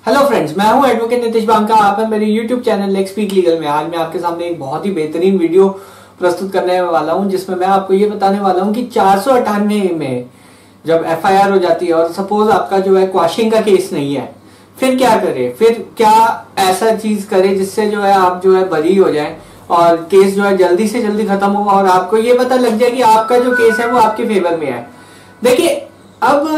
Hello friends, मैं हूं advocate Nitish Banka. आप हैं मेरे YouTube channel let's speak legal में। आज मैं आपके सामने एक बहुत ही बेहतरीन वीडियो प्रस्तुत करने वाला हूं, जिसमें मैं आपको ये बताने वाला हूं कि 498 में जब एफआईआर हो जाती है और सपोज आपका जो है क्वाशिंग का केस नहीं है, फिर क्या करे, फिर क्या ऐसा चीज करे जिससे जो है आप जो है बरी हो जाए और केस जो है जल्दी से जल्दी खत्म हो और आपको ये पता लग जाए कि आपका जो केस है वो आपके फेवर में है। देखिए, अब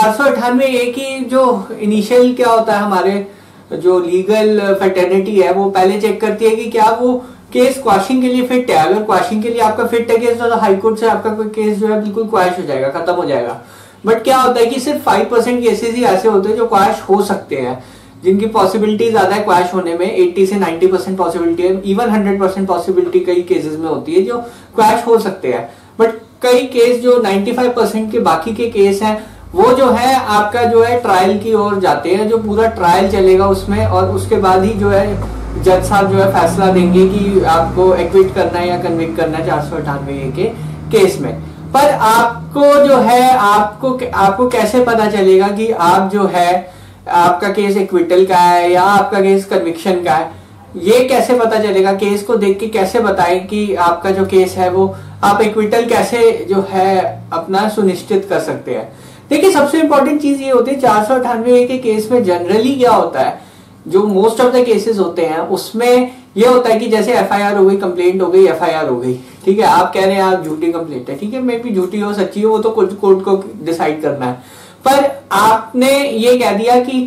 498 की जो इनिशियल क्या होता है, हमारे जो लीगल फैटर्निटी है वो पहले चेक करती है कि क्या वो केस क्वाशिंग के लिए फिट है। अगर क्वाशिंग के लिए आपका फिट है केस, तो हाईकोर्ट से आपका कोई केस जो है बिल्कुल क्वाश हो जाएगा, खत्म हो जाएगा। बट क्या होता है कि सिर्फ 5% केसेस ही ऐसे होते हैं जो क्वाश हो सकते हैं, जिनकी पॉसिबिलिटी ज्यादा है क्वाश होने में। 80 से 90% पॉसिबिलिटी है, इवन 100% पॉसिबिलिटी कई केसेस में होती है जो क्वाश हो सकते हैं। बट कई केस जो 95% के बाकी के केस हैं, वो जो है आपका जो है ट्रायल की ओर जाते हैं, जो पूरा ट्रायल चलेगा उसमें, और उसके बाद ही जो है जज साहब जो है फैसला देंगे कि आपको एक्विट करना है या कन्विक्ट करना है 498 के केस में। पर आपको जो है आपको कैसे पता चलेगा कि आप जो है आपका केस एक्विटल का है या आपका केस कन्विक्शन का है? ये कैसे पता चलेगा? केस को देख के कैसे बताएं कि आपका जो केस है वो आप एक्विटल कैसे जो है अपना सुनिश्चित कर सकते हैं? देखिए, सबसे इंपॉर्टेंट चीज ये होती है 498 के केस में जनरली क्या होता है, जो मोस्ट ऑफ द केसेस होते हैं उसमें ये होता है कि जैसे एफआईआर हो गई, कंप्लेंट हो गई, एफआईआर हो गई, ठीक है। आप कह रहे हैं आप झूठी कंप्लेंट है, ठीक है, मे बी झूठी हो सच्ची हो वो तो कोर्ट को डिसाइड करना है। पर आपने ये कह दिया कि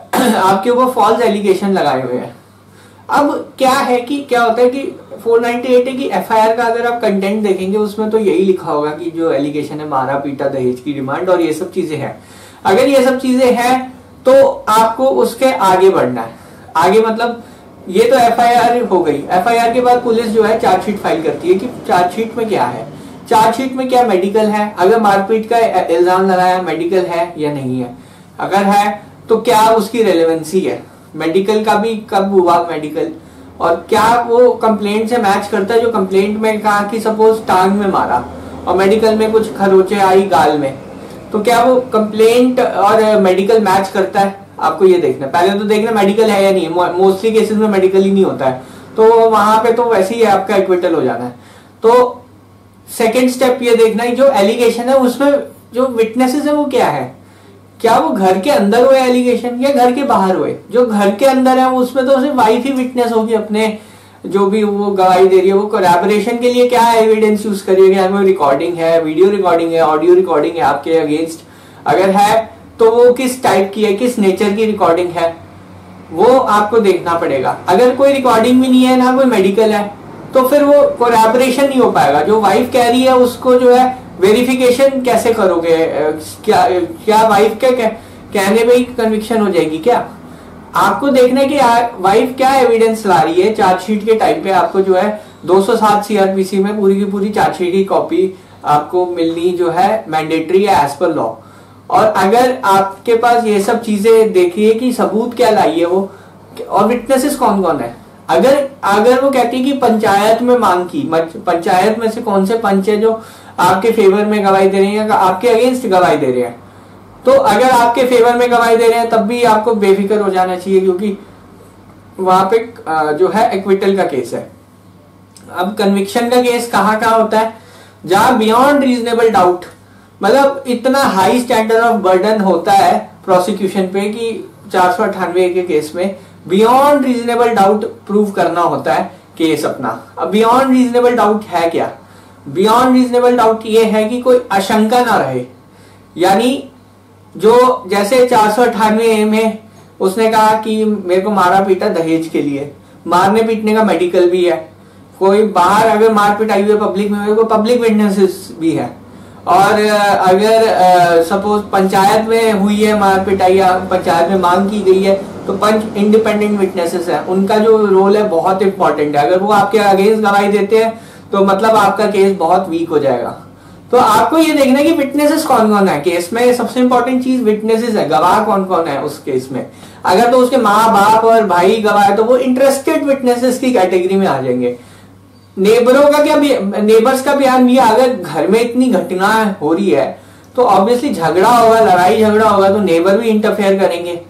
आपके ऊपर फॉल्स एलिगेशन लगाए हुए हैं। अब क्या है कि क्या होता है कि 498 है कि एफआईआर का अगर आप कंटेंट देखेंगे उसमें तो यही लिखा होगा कि जो एलिगेशन है मारा पीटा दहेज की डिमांड और ये सब चीजें हैं। अगर ये सब चीजें हैं तो आपको उसके आगे बढ़ना है। आगे मतलब ये तो एफआईआर हो गई। एफआईआर के बाद पुलिस जो है चार्जशीट फाइल करती है कि चार्जशीट में क्या है, चार्जशीट में क्या मेडिकल है, अगर मारपीट का इल्जाम लगाया मेडिकल है या नहीं है, अगर है तो क्या उसकी रेलेवेंसी है, मेडिकल का भी कब हुआ मेडिकल, और क्या वो कंप्लेंट से मैच करता है। जो कंप्लेंट में कहा कि सपोज टांग में मारा और मेडिकल में कुछ खरोचे आई गाल में, तो क्या वो कंप्लेंट और मेडिकल मैच करता है? आपको ये देखना, पहले तो देखना मेडिकल है या नहीं है। मोस्टली केसेस में मेडिकल ही नहीं होता है, तो वहां पे तो वैसे ही आपका एक्विटल हो जाना है। तो सेकेंड स्टेप ये देखना है जो एलिगेशन है उसमें जो विटनेसेस है वो क्या है, क्या वो घर के अंदर हुए एलिगेशन या घर के बाहर हुए। जो घर के अंदर है उसमें तो सिर्फ वाइफ ही विटनेस होगी, अपने जो भी वो गवाही दे रही है। वो कोलैबोरेशन के लिए क्या एविडेंस यूज करिएगा, हमें रिकॉर्डिंग है, वीडियो रिकॉर्डिंग है, ऑडियो रिकॉर्डिंग है आपके अगेंस्ट, अगर है तो वो किस टाइप की है, किस नेचर की रिकॉर्डिंग है, वो आपको देखना पड़ेगा। अगर कोई रिकॉर्डिंग भी नहीं है ना कोई मेडिकल है, तो फिर वो कोलैबोरेशन नहीं हो पाएगा। जो वाइफ कह रही है उसको जो है वेरिफिकेशन कैसे करोगे? क्या वाइफ के कहने में ही कन्विक्शन हो जाएगी क्या? आपको देखना है कि वाइफ क्या एविडेंस ला रही है। चार्जशीट के टाइम पे आपको जो है 207 सीआरपीसी में पूरी की पूरी चार्जशीट की कॉपी आपको मिलनी जो है मैंडेटरी है एज पर लॉ। और अगर आपके पास ये सब चीजें देखिए कि सबूत क्या लाई है वो, और विटनेसेस कौन कौन है। अगर वो कहती है कि पंचायत में मांग की, पंचायत में से कौन से पंच है जो आपके फेवर में गवाही दे रहे हैं, आपके अगेंस्ट गवाही दे रहे हैं, तो अगर आपके फेवर में गवाही दे रहे हैं तब भी आपको बेफिक्र हो जाना चाहिए, क्योंकि वहां पे जो है एक्विटल का केस है। अब कन्विक्शन का केस कहाँ होता है? जहां बियॉन्ड रीजनेबल डाउट, मतलब इतना हाई स्टैंडर्ड ऑफ बर्डन होता है प्रोसिक्यूशन पे कि 498 के केस में बियॉन्ड रीजनेबल डाउट प्रूव करना होता है केस अपना। अब बियॉन्ड रीजनेबल डाउट है क्या? बियॉन्ड रीजनेबल डाउट ये है कि कोई आशंका ना रहे, यानी जो जैसे 498 में उसने कहा कि मेरे को मारा पीटा दहेज के लिए, मारने पीटने का मेडिकल भी है, कोई बाहर अगर मार पिटाई हुई है पब्लिक में, कोई पब्लिक विटनेसेस भी है, और अगर सपोज पंचायत में हुई है मार पिटाई या पंचायत में मांग की गई है, तो पंच इंडिपेंडेंट विटनेसेस है, उनका जो रोल है बहुत इंपॉर्टेंट है। अगर वो आपके अगेंस्ट गवाही देते हैं तो मतलब आपका केस बहुत वीक हो जाएगा। तो आपको ये देखना है कि विटनेसेस कौन कौन है केस में। सबसे इंपॉर्टेंट चीज विटनेसेस है, गवाह कौन कौन है उस केस में। अगर तो उसके माँ बाप और भाई गवाह है तो वो इंटरेस्टेड विटनेसेस की कैटेगरी में आ जाएंगे। नेबरों का क्या, नेबर्स का बयान ये, अगर घर में इतनी घटना हो रही है तो ऑब्वियसली झगड़ा होगा, लड़ाई झगड़ा होगा, तो नेबर भी इंटरफेयर करेंगे।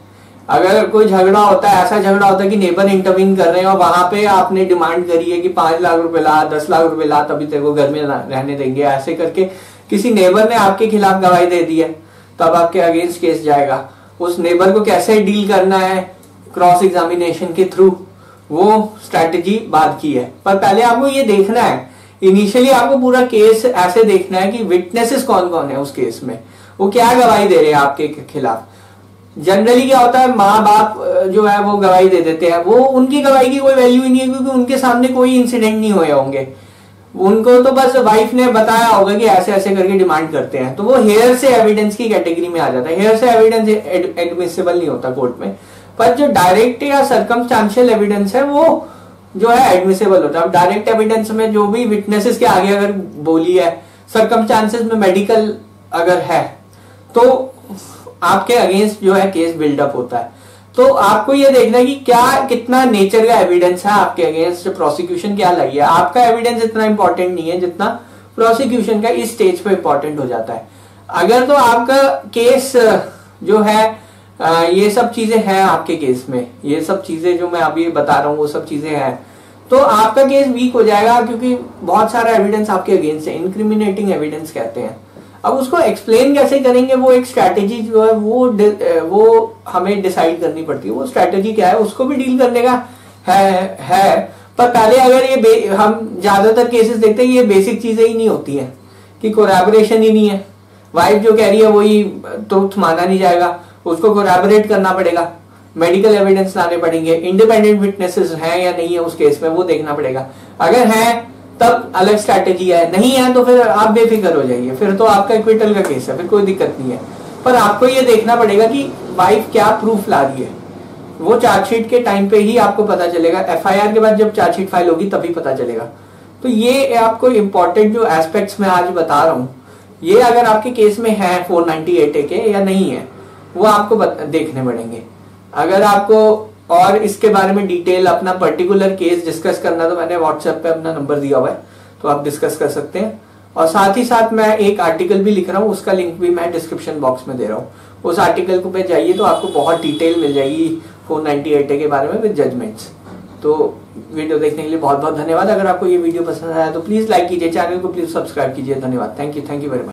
अगर कोई झगड़ा होता है, ऐसा झगड़ा होता है कि नेबर इंटरवीन कर रहे हैं और वहां पे आपने डिमांड करी है कि 5 लाख रुपए ला, 10 लाख रुपए ला, तभी तेरे को घर में रहने देंगे, ऐसे करके किसी नेबर ने आपके खिलाफ गवाही दे दी है, तब आपके अगेंस्ट केस जाएगा। उस नेबर को कैसे डील करना है क्रॉस एग्जामिनेशन के थ्रू, वो स्ट्रैटेजी बाद की है। पर पहले आपको ये देखना है, इनिशियली आपको पूरा केस ऐसे देखना है कि विटनेसेस कौन कौन है उस केस में, वो क्या गवाही दे रहे हैं आपके खिलाफ। जनरली क्या होता है, माँ बाप जो है वो गवाही दे देते हैं, वो उनकी गवाही की कोई वैल्यू ही नहीं है, क्योंकि उनके सामने कोई इंसिडेंट नहीं हुए होंगे। उनको तो बस वाइफ ने बताया होगा कि ऐसे ऐसे करके डिमांड करते हैं, तो वो हेयर से एविडेंस की कैटेगरी में आ जाता है। हेयर से एविडेंस एडमिसिबल नहीं होता कोर्ट में, पर जो डायरेक्ट या सर्कमस्टांशियल एविडेंस है वो जो है एडमिसिबल होता है। डायरेक्ट एविडेंस में जो भी विटनेसेस के आगे अगर बोली है, सर्कमस्टांसेस में मेडिकल अगर है, तो आपके अगेंस्ट जो है केस बिल्डअप होता है। तो आपको ये देखना है कि क्या कितना नेचर का एविडेंस है आपके अगेंस्ट, प्रोसिक्यूशन क्या लगी है। आपका एविडेंस इतना इंपॉर्टेंट नहीं है जितना प्रोसिक्यूशन का इस स्टेज पे इंपॉर्टेंट हो जाता है। अगर तो आपका केस जो है ये सब चीजें हैं आपके केस में, ये सब चीजें जो मैं अभी बता रहा हूँ वो सब चीजें हैं, तो आपका केस वीक हो जाएगा, क्योंकि बहुत सारा एविडेंस आपके अगेंस्ट है, इनक्रिमिनेटिंग एविडेंस कहते हैं। अब उसको एक्सप्लेन कैसे करेंगे, वो एक स्ट्रैटेजी जो है वो हमें डिसाइड करनी पड़ती है। वो स्ट्रैटेजी क्या है उसको भी डील करने का है। पर पहले अगर ये हम ज्यादातर केसेस देखते हैं, ये बेसिक चीजें ही नहीं होती हैं कि कोलैबोरेशन ही नहीं है, वाइफ जो कह रही है वही ट्रुथ माना नहीं जाएगा, उसको कोलैबोरेट करना पड़ेगा, मेडिकल एविडेंस लाने पड़ेंगे, इंडिपेंडेंट विटनेसेस हैं या नहीं है उस केस में वो देखना पड़ेगा। अगर है तब अलग स्ट्रैटेजी है, नहीं है तो फिर आप बेफिक्र हो जाइए, फिर तो आपका इक्विटल का केस है, फिर कोई दिक्कत नहीं है। पर आपको ये देखना पड़ेगा कि वाइफ क्या प्रूफ ला रही है, वो चार्जशीट के टाइम पे ही आपको पता चलेगा। एफआईआर के बाद जब चार्जशीट फाइल होगी तभी पता चलेगा। तो ये आपको इंपॉर्टेंट जो एस्पेक्ट्स मैं आज बता रहा हूँ, ये अगर आपके केस में है 498A के या नहीं है, वो आपको देखने पड़ेंगे। अगर आपको और इसके बारे में डिटेल अपना पर्टिकुलर केस डिस्कस करना, तो मैंने व्हाट्सएप पे अपना नंबर दिया हुआ है, तो आप डिस्कस कर सकते हैं। और साथ ही साथ मैं एक आर्टिकल भी लिख रहा हूँ, उसका लिंक भी मैं डिस्क्रिप्शन बॉक्स में दे रहा हूँ। उस आर्टिकल को पे जाइए तो आपको बहुत डिटेल मिल जाएगी 498A के बारे में विद जजमेंट्स। तो वीडियो देखने के लिए बहुत बहुत धन्यवाद। अगर आपको ये वीडियो पसंद आया तो प्लीज लाइक कीजिए, चैनल को प्लीज सब्सक्राइब कीजिए। धन्यवाद। Thank you very much.